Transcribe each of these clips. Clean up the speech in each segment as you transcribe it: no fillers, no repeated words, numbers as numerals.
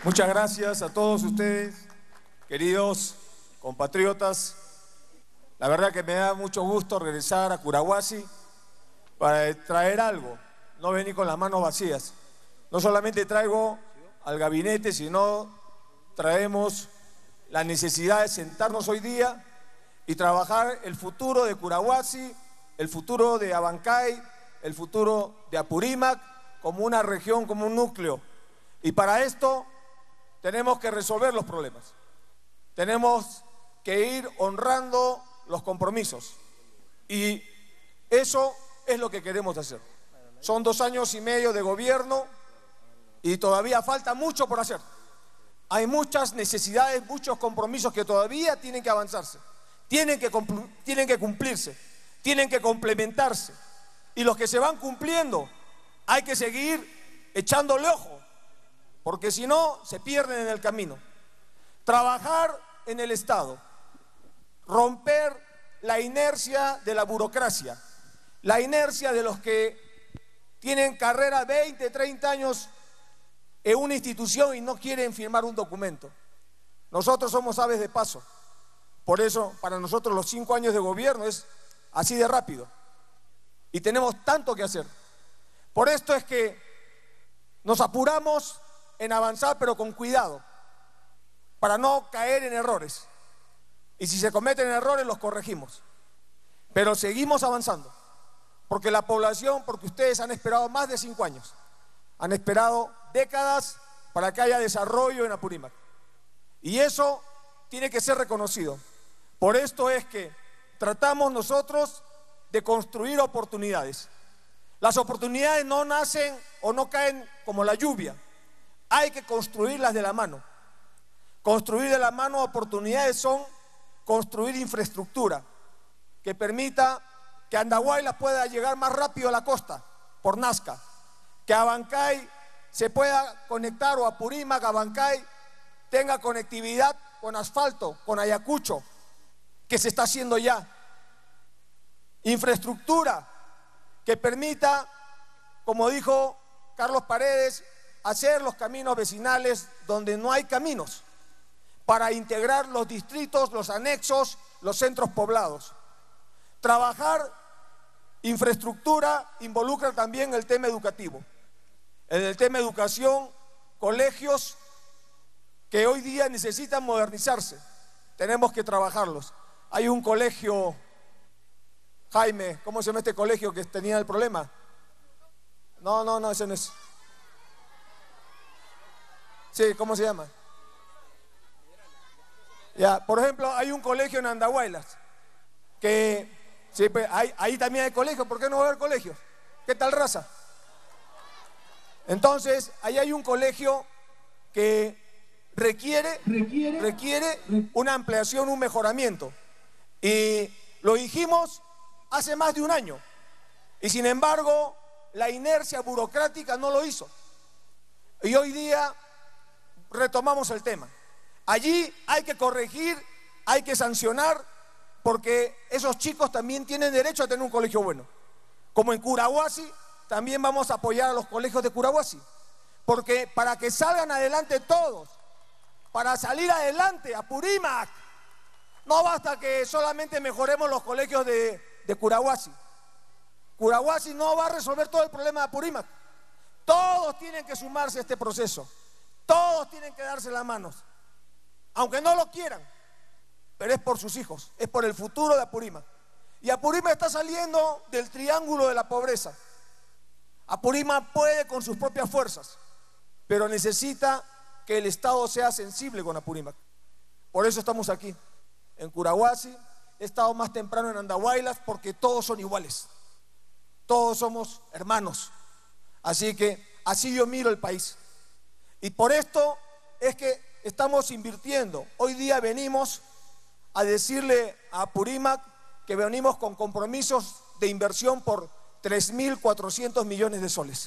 Muchas gracias a todos ustedes, queridos compatriotas. La verdad que me da mucho gusto regresar a Curahuasi para traer algo, no venir con las manos vacías. No solamente traigo al gabinete, sino traemos la necesidad de sentarnos hoy día y trabajar el futuro de Curahuasi, el futuro de Abancay, el futuro de Apurímac, como una región, como un núcleo. Y para esto tenemos que resolver los problemas. Tenemos que ir honrando los compromisos. Y eso es lo que queremos hacer. Son 2 años y medio de gobierno y todavía falta mucho por hacer. Hay muchas necesidades, muchos compromisos que todavía tienen que avanzarse, tienen que cumplirse, tienen que complementarse. Y los que se van cumpliendo hay que seguir echándole ojo, porque si no, se pierden en el camino. Trabajar en el Estado, romper la inercia de la burocracia, la inercia de los que tienen carrera 20, 30 años en una institución y no quieren firmar un documento. Nosotros somos aves de paso, por eso para nosotros los 5 años de gobierno es así de rápido y tenemos tanto que hacer. Por esto es que nos apuramos en avanzar, pero con cuidado, para no caer en errores. Y si se cometen errores, los corregimos. Pero seguimos avanzando, porque la población, porque ustedes han esperado más de 5 años, han esperado décadas para que haya desarrollo en Apurímac. Y eso tiene que ser reconocido. Por esto es que tratamos nosotros de construir oportunidades. Las oportunidades no nacen o no caen como la lluvia. Hay que construirlas de la mano. Construir de la mano oportunidades son construir infraestructura que permita que Andahuaylas pueda llegar más rápido a la costa por Nazca, que Abancay se pueda conectar, o Apurímac, Abancay tenga conectividad con asfalto, con Ayacucho, que se está haciendo ya. Infraestructura que permita, como dijo Carlos Paredes, hacer los caminos vecinales donde no hay caminos, para integrar los distritos, los anexos, los centros poblados. Trabajar infraestructura involucra también el tema educativo. En el tema educación, colegios que hoy día necesitan modernizarse, tenemos que trabajarlos. Hay un colegio, Jaime, ¿cómo se llama este colegio que tenía el problema? No, ese no es. Sí, ¿cómo se llama? Ya, por ejemplo, hay un colegio en Andahuaylas que, sí, pues, ahí también hay colegios. ¿Por qué no va a haber colegios? ¿Qué tal raza? Entonces, ahí hay un colegio que requiere una ampliación, un mejoramiento. Y lo dijimos hace más de 1 año. Y sin embargo, la inercia burocrática no lo hizo. Y hoy día retomamos el tema. Allí hay que corregir, hay que sancionar, porque esos chicos también tienen derecho a tener un colegio bueno. Como en Curahuasi, también vamos a apoyar a los colegios de Curahuasi, porque para que salgan adelante todos, para salir adelante Apurímac, no basta que solamente mejoremos los colegios de Curahuasi. Curahuasi no va a resolver todo el problema de Apurímac. Todos tienen que sumarse a este proceso, todos tienen que darse las manos, aunque no lo quieran, pero es por sus hijos, es por el futuro de Apurímac. Y Apurímac está saliendo del triángulo de la pobreza. Apurímac puede con sus propias fuerzas, pero necesita que el Estado sea sensible con Apurímac. Por eso estamos aquí, en Curahuasi. He estado más temprano en Andahuaylas porque todos son iguales, todos somos hermanos. Así que así yo miro el país. Y por esto es que estamos invirtiendo. Hoy día venimos a decirle a Apurímac que venimos con compromisos de inversión por 3.400 millones de soles.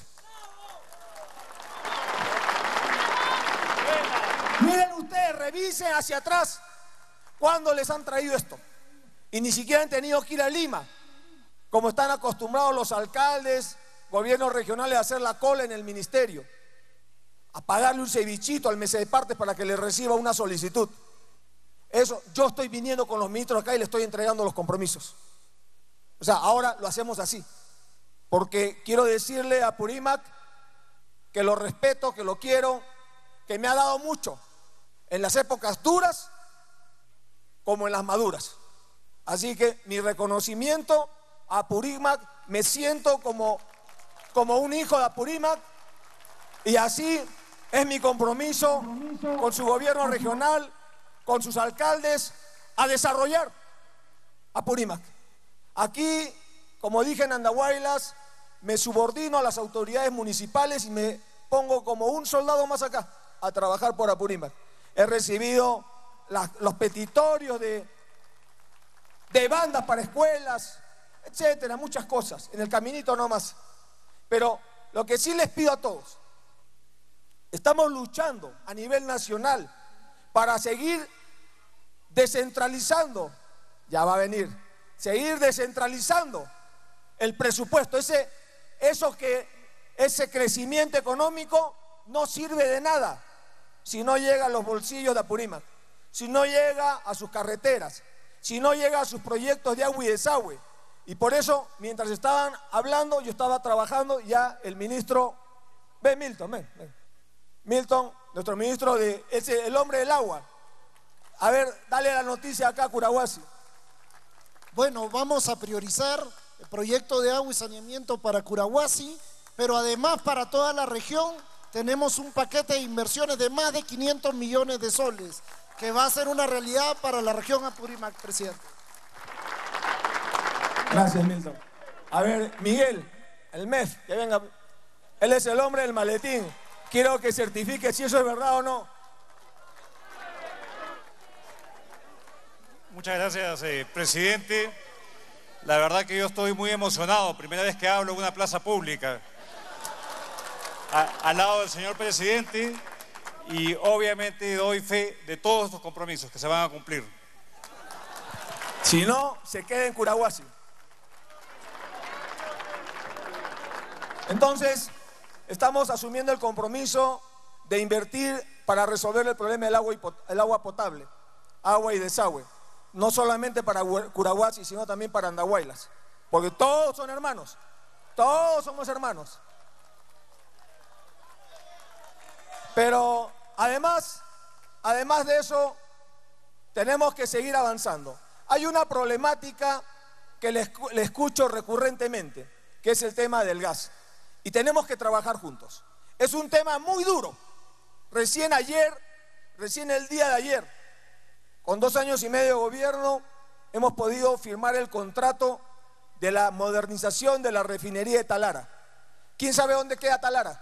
Miren ustedes, revisen hacia atrás cuándo les han traído esto. Y ni siquiera han tenido que ir a Lima, como están acostumbrados los alcaldes, gobiernos regionales a hacer la cola en el ministerio. a pagarle un cevichito al mese de partes para que le reciba una solicitud. Eso, yo estoy viniendo con los ministros acá y le estoy entregando los compromisos. O sea, ahora lo hacemos así, porque quiero decirle a Apurímac que lo respeto, que lo quiero, que me ha dado mucho en las épocas duras como en las maduras. Así que mi reconocimiento a Apurímac, me siento como un hijo de Apurímac, y así es mi compromiso con su gobierno regional, con sus alcaldes, a desarrollar Apurímac. Aquí, como dije en Andahuaylas, me subordino a las autoridades municipales y me pongo como un soldado más acá a trabajar por Apurímac. He recibido los petitorios de bandas para escuelas, etcétera, muchas cosas, en el caminito nomás. Pero lo que sí les pido a todos, estamos luchando a nivel nacional para seguir descentralizando, ya va a venir, seguir descentralizando el presupuesto. Ese crecimiento económico no sirve de nada si no llega a los bolsillos de Apurímac, si no llega a sus carreteras, si no llega a sus proyectos de agua y desagüe. Y por eso, mientras estaban hablando, yo estaba trabajando, ya el ministro, ven Milton, ven. Milton, nuestro ministro el hombre del agua. A ver, dale la noticia acá a Curahuasi. Bueno, vamos a priorizar el proyecto de agua y saneamiento para Curahuasi, pero además para toda la región tenemos un paquete de inversiones de más de 500 millones de soles, que va a ser una realidad para la región Apurímac, presidente. Gracias, Milton. A ver, Miguel, el MEF, que venga. Él es el hombre del maletín. Quiero que certifique si eso es verdad o no. Muchas gracias, presidente. La verdad que yo estoy muy emocionado. Primera vez que hablo en una plaza pública al lado del señor presidente, y obviamente doy fe de todos estos compromisos que se van a cumplir. Si no, se queda en Curahuasi. Entonces, estamos asumiendo el compromiso de invertir para resolver el problema del agua potable, agua y desagüe. No solamente para Curahuasi, sino también para Andahuaylas. Porque todos son hermanos. Todos somos hermanos. Pero además de eso, tenemos que seguir avanzando. Hay una problemática que le escucho recurrentemente, que es el tema del gas. Y tenemos que trabajar juntos. Es un tema muy duro. Recién el día de ayer, con 2 años y medio de gobierno, hemos podido firmar el contrato de la modernización de la refinería de Talara. ¿Quién sabe dónde queda Talara?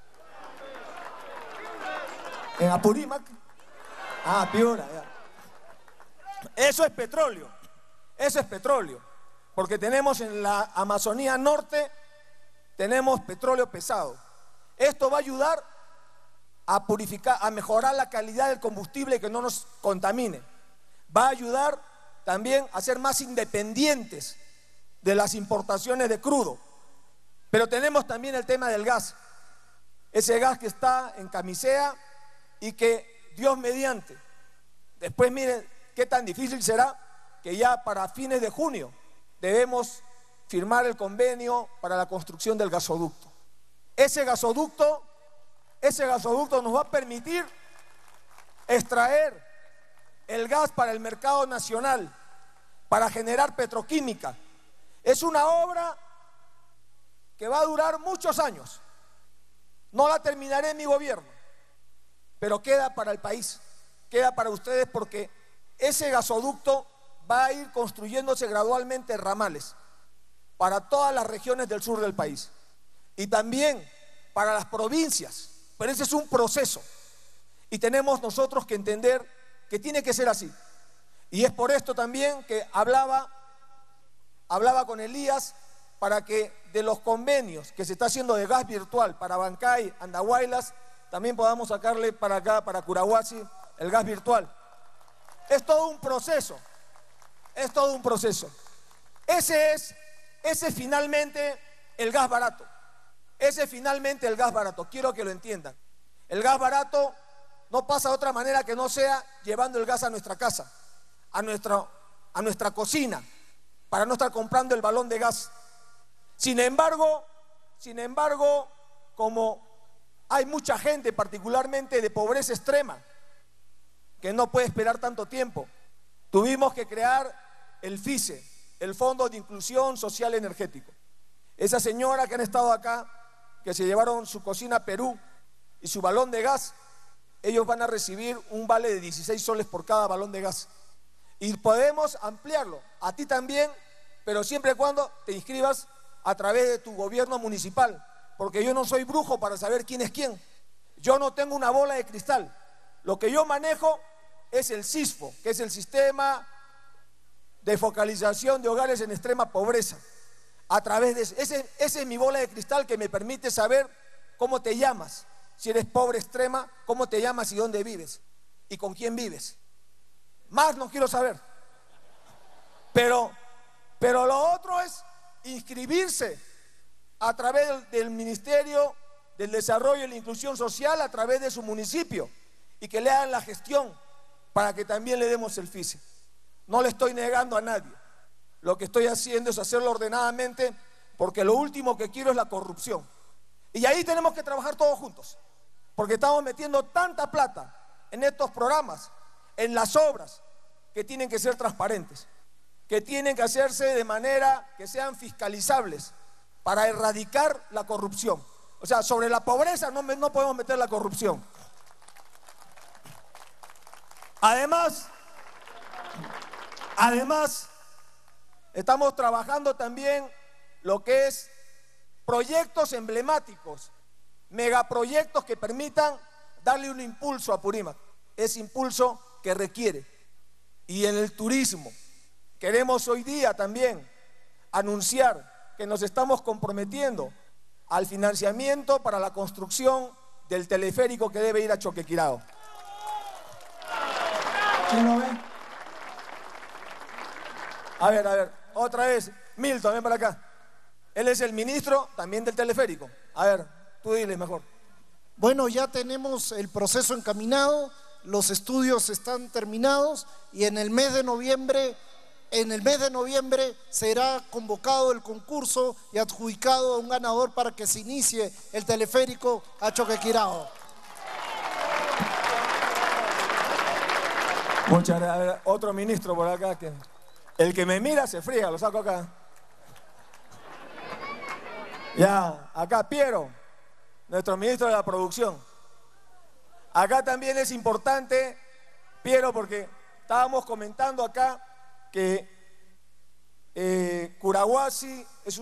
¿En Apurímac? Ah, Piura, ya. Eso es petróleo. Eso es petróleo. Porque tenemos en la Amazonía Norte, tenemos petróleo pesado. Esto va a ayudar a purificar, a mejorar la calidad del combustible, que no nos contamine. Va a ayudar también a ser más independientes de las importaciones de crudo. Pero tenemos también el tema del gas. Ese gas que está en Camisea y que, Dios mediante, después miren qué tan difícil será que ya para fines de junio debemos firmar el convenio para la construcción del gasoducto. Ese gasoducto nos va a permitir extraer el gas para el mercado nacional, para generar petroquímica. Es una obra que va a durar muchos años. No la terminaré en mi gobierno, pero queda para el país, queda para ustedes, porque ese gasoducto va a ir construyéndose gradualmente ramales para todas las regiones del sur del país y también para las provincias. Pero ese es un proceso y tenemos nosotros que entender que tiene que ser así. Y es por esto también que hablaba con Elías para que de los convenios que se está haciendo de gas virtual para Bancay, Andahuaylas, también podamos sacarle para acá, para Curahuasi, el gas virtual. Es todo un proceso, es todo un proceso. Ese es finalmente el gas barato. Ese es finalmente el gas barato, quiero que lo entiendan. El gas barato no pasa de otra manera que no sea llevando el gas a nuestra casa, a nuestra cocina, para no estar comprando el balón de gas. Sin embargo, como hay mucha gente, particularmente de pobreza extrema, que no puede esperar tanto tiempo, tuvimos que crear el FISE, el Fondo de Inclusión Social Energético. Esa señora que han estado acá, que se llevaron su cocina a Perú y su balón de gas, ellos van a recibir un vale de 16 soles por cada balón de gas. Y podemos ampliarlo, a ti también, pero siempre y cuando te inscribas a través de tu gobierno municipal, porque yo no soy brujo para saber quién es quién. Yo no tengo una bola de cristal. Lo que yo manejo es el SISFO, que es el Sistema de Focalización de Hogares en Extrema Pobreza. A través de esa es mi bola de cristal que me permite saber cómo te llamas. Si eres pobre extrema, cómo te llamas y dónde vives y con quién vives. Más no quiero saber. Pero lo otro es inscribirse a través del Ministerio del Desarrollo y la Inclusión Social, a través de su municipio, y que le hagan la gestión para que también le demos el FISE. No le estoy negando a nadie. Lo que estoy haciendo es hacerlo ordenadamente, porque lo último que quiero es la corrupción. Y ahí tenemos que trabajar todos juntos, porque estamos metiendo tanta plata en estos programas, en las obras, que tienen que ser transparentes, que tienen que hacerse de manera que sean fiscalizables para erradicar la corrupción. O sea, sobre la pobreza no podemos meter la corrupción. Además, estamos trabajando también lo que es proyectos emblemáticos, megaproyectos que permitan darle un impulso a Apurímac, ese impulso que requiere. Y en el turismo, queremos hoy día también anunciar que nos estamos comprometiendo al financiamiento para la construcción del teleférico que debe ir a Choquequirao. ¿Quién lo ve? A ver, otra vez, Milton, ven para acá. Él es el ministro también del teleférico. A ver, tú dile mejor. Bueno, ya tenemos el proceso encaminado, los estudios están terminados y en el mes de noviembre será convocado el concurso y adjudicado a un ganador para que se inicie el teleférico a Choquequirao. Muchas gracias. A ver, otro ministro por acá. El que me mira se friega, lo saco acá. Ya, acá Piero, nuestro ministro de la producción. Acá también es importante, Piero, porque estábamos comentando acá que Curahuasi es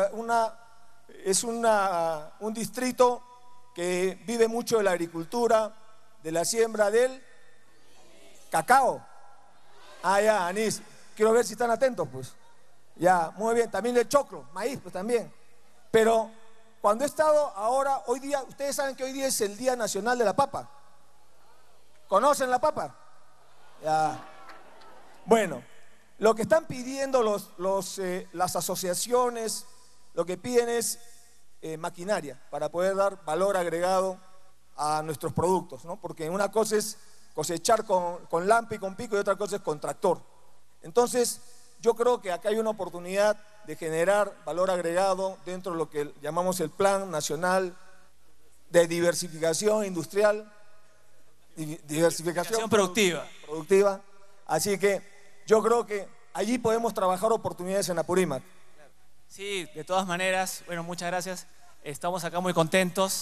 un distrito que vive mucho de la agricultura, de la siembra del cacao. Ah, ya, anís. Quiero ver si están atentos, pues. Ya, muy bien. También el choclo, maíz, pues también. Pero cuando he estado ahora, hoy día, ustedes saben que hoy día es el Día Nacional de la Papa. ¿Conocen la papa? Ya. Bueno, lo que están pidiendo las asociaciones, lo que piden es maquinaria para poder dar valor agregado a nuestros productos, ¿no? Porque una cosa es cosechar con lampa y con pico y otra cosa es con tractor. Entonces, yo creo que acá hay una oportunidad de generar valor agregado dentro de lo que llamamos el Plan Nacional de Diversificación Industrial, diversificación productiva. Así que yo creo que allí podemos trabajar oportunidades en Apurímac. Sí, de todas maneras, bueno, muchas gracias. Estamos acá muy contentos.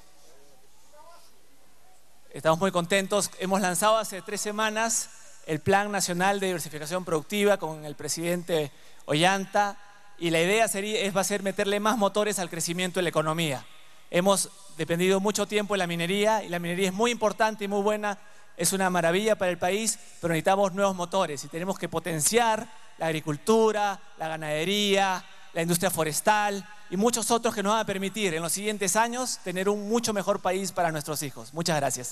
Hemos lanzado hace 3 semanas el Plan Nacional de Diversificación Productiva con el presidente Ollanta y la idea va a ser meterle más motores al crecimiento de la economía. Hemos dependido mucho tiempo de la minería y la minería es muy importante y muy buena, es una maravilla para el país, pero necesitamos nuevos motores y tenemos que potenciar la agricultura, la ganadería, la industria forestal y muchos otros que nos van a permitir en los siguientes años tener un mucho mejor país para nuestros hijos. Muchas gracias.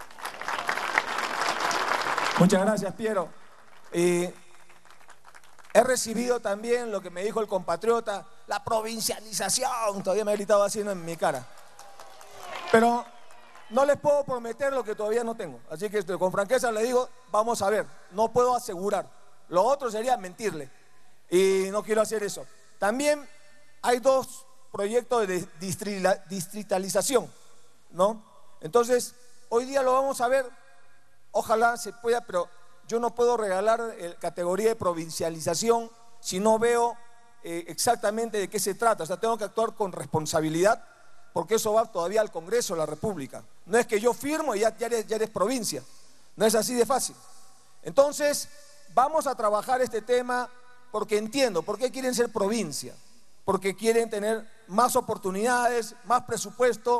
Muchas gracias, Piero. He recibido también lo que me dijo el compatriota, la provincialización, todavía me ha gritado así en mi cara. Pero no les puedo prometer lo que todavía no tengo. Así que con franqueza les digo, vamos a ver, no puedo asegurar. Lo otro sería mentirle y no quiero hacer eso. También hay 2 proyectos de distritalización, ¿no? Entonces, hoy día lo vamos a ver, ojalá se pueda, pero yo no puedo regalar categoría de provincialización si no veo exactamente de qué se trata. O sea, tengo que actuar con responsabilidad, porque eso va todavía al Congreso de la República. No es que yo firmo y ya eres provincia, no es así de fácil. Entonces, vamos a trabajar este tema porque entiendo por qué quieren ser provincia, porque quieren tener más oportunidades, más presupuesto,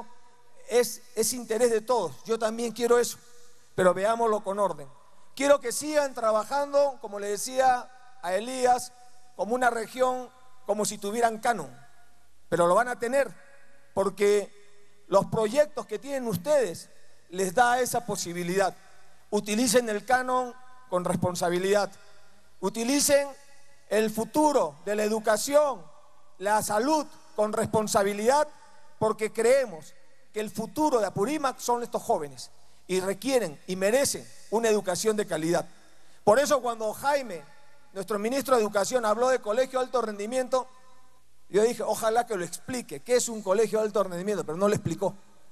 es interés de todos. Yo también quiero eso, pero veámoslo con orden. Quiero que sigan trabajando, como le decía a Elías, como una región, como si tuvieran canon, pero lo van a tener, porque los proyectos que tienen ustedes les da esa posibilidad. Utilicen el canon con responsabilidad, utilicen el futuro de la educación, la salud con responsabilidad, porque creemos que el futuro de Apurímac son estos jóvenes y requieren y merecen una educación de calidad. Por eso cuando Jaime, nuestro ministro de Educación, habló de colegio de alto rendimiento, yo dije, ojalá que lo explique, ¿qué es un colegio de alto rendimiento? Pero no lo explicó.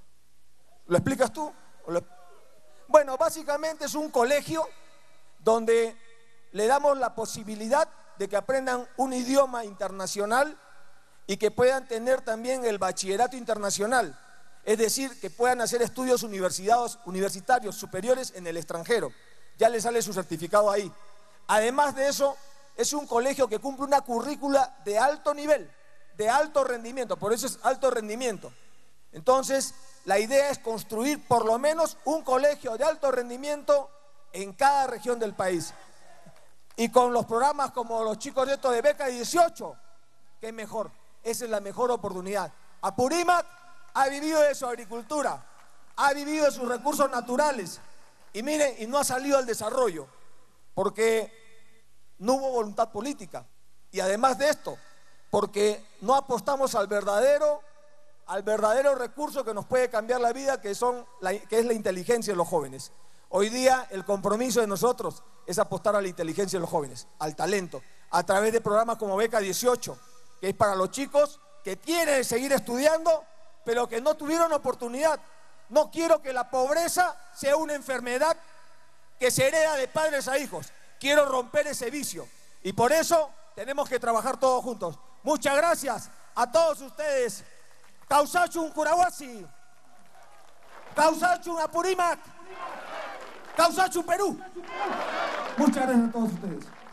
¿Lo explicas tú? Bueno, básicamente es un colegio donde le damos la posibilidad de que aprendan un idioma internacional y que puedan tener también el bachillerato internacional, es decir, que puedan hacer estudios universitarios superiores en el extranjero. Ya les sale su certificado ahí. Además de eso, es un colegio que cumple una currícula de alto nivel, de alto rendimiento, por eso es alto rendimiento. Entonces, la idea es construir por lo menos un colegio de alto rendimiento en cada región del país. Y con los programas como los chicos estos de Beca 18, que mejor, esa es la mejor oportunidad. Apurímac ha vivido de su agricultura, ha vivido de sus recursos naturales, y miren, y no ha salido al desarrollo, porque no hubo voluntad política. Y además de esto, porque no apostamos al verdadero recurso que nos puede cambiar la vida, que es la inteligencia de los jóvenes. Hoy día el compromiso de nosotros es apostar a la inteligencia de los jóvenes, al talento, a través de programas como Beca 18, que es para los chicos que quieren seguir estudiando, pero que no tuvieron oportunidad. No quiero que la pobreza sea una enfermedad que se hereda de padres a hijos. Quiero romper ese vicio y por eso tenemos que trabajar todos juntos. Muchas gracias a todos ustedes. Causachun Curahuasi, Causachun Apurímac, Causachun Perú. Muchas gracias a todos ustedes.